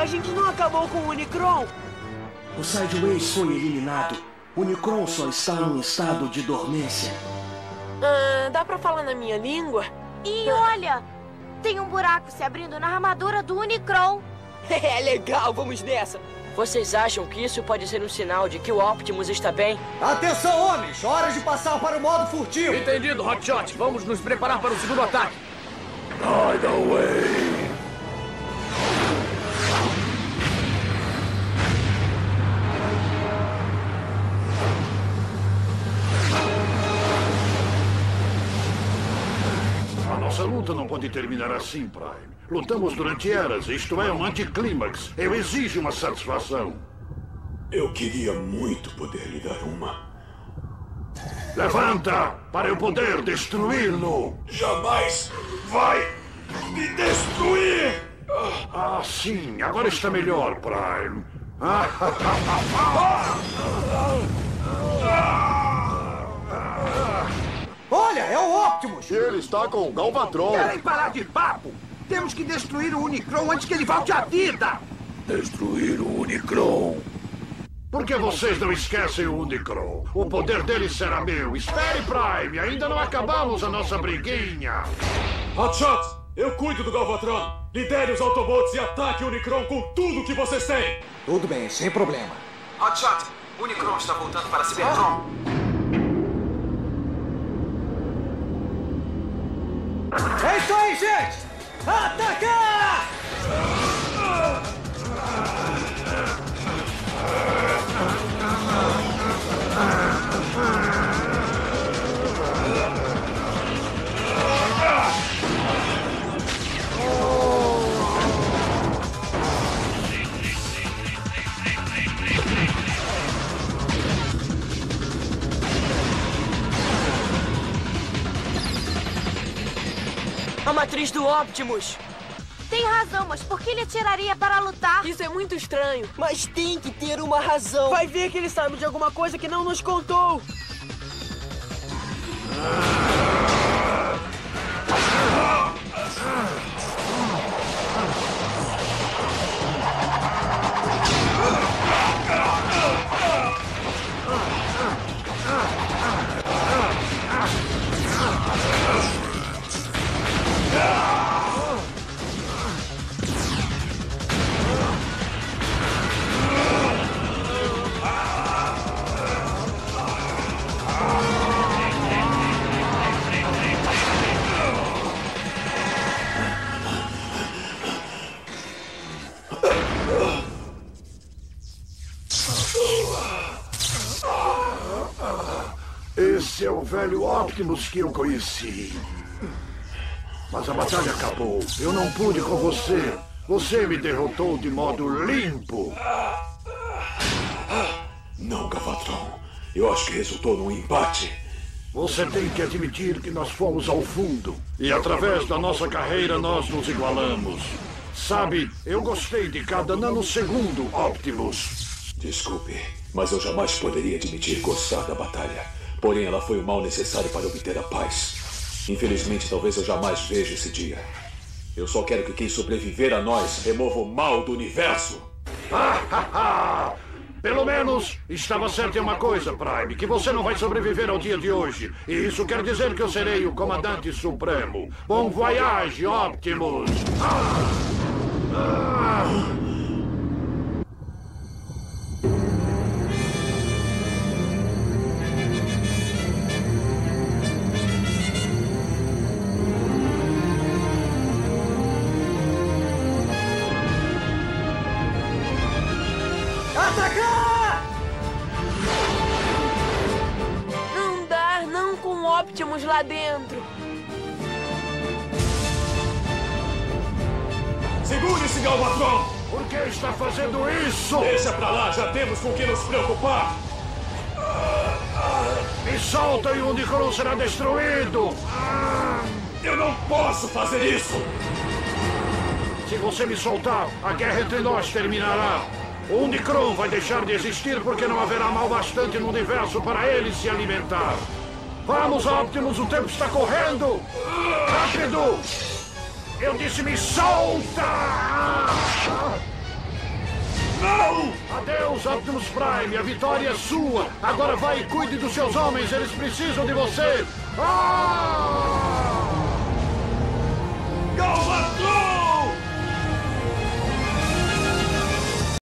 a gente não acabou com o Unicron? O Sideways foi eliminado. O Unicron só está em estado de dormência. Dá pra falar na minha língua? E olha, tem um buraco se abrindo na armadura do Unicron. É legal, vamos nessa. Vocês acham que isso pode ser um sinal de que o Optimus está bem? Atenção, homens! Hora de passar para o modo furtivo! Entendido, Hotshot. Vamos nos preparar para o segundo ataque. Tideway! A nossa luta não pode terminar assim, Prime. Lutamos durante eras, isto é um anticlímax. Eu exijo uma satisfação. Eu queria muito poder lhe dar uma. Levanta, para eu poder destruí-lo. Jamais vai me destruir! Ah, sim, agora está melhor, Prime. Olha, é o Optimus! Ele está com o Galvatron. Querem parar de papo? Temos que destruir o Unicron antes que ele volte à vida. Destruir o Unicron. Por que vocês não esquecem o Unicron? O poder dele será meu. Espere, Prime. Ainda não acabamos a nossa briguinha. Hotshot, eu cuido do Galvatron. Lidere os Autobots e ataque o Unicron com tudo que vocês têm. Tudo bem, sem problema. Hotshot, o Unicron está voltando para Cybertron. É isso aí, gente! Atacar! A matriz do Optimus! Tem razão, mas por que ele atiraria para lutar? Isso é muito estranho. Mas tem que ter uma razão. Vai ver que ele sabe de alguma coisa que não nos contou. Esse é o velho Optimus que eu conheci. Mas a batalha acabou. Eu não pude com você. Você me derrotou de modo limpo. Não, Galvatron. Eu acho que resultou num empate. Você tem que admitir que nós fomos ao fundo. E através da nossa carreira nós nos igualamos. Sabe, eu gostei de cada nanosegundo, Optimus. Desculpe, mas eu jamais poderia admitir gostar da batalha. Porém, ela foi o mal necessário para obter a paz. Infelizmente, talvez eu jamais veja esse dia. Eu só quero que quem sobreviver a nós remova o mal do universo. Pelo menos estava certo em uma coisa, Prime, que você não vai sobreviver ao dia de hoje. E isso quer dizer que eu serei o comandante supremo. Bom voyage, Optimus! Atacar! Não dá, não com o Optimus lá dentro. Segure-se, Galvatron! Por que está fazendo isso? Deixa pra lá, já temos com o que nos preocupar! Me solta e o Unicron será destruído! Eu não posso fazer isso! Se você me soltar, a guerra entre nós terminará. O Unicron vai deixar de existir porque não haverá mal bastante no universo para ele se alimentar. Vamos, Optimus, o tempo está correndo! Rápido! Eu disse, me solta! Adeus, Optimus Prime. A vitória é sua. Agora vai e cuide dos seus homens. Eles precisam de você. Ah!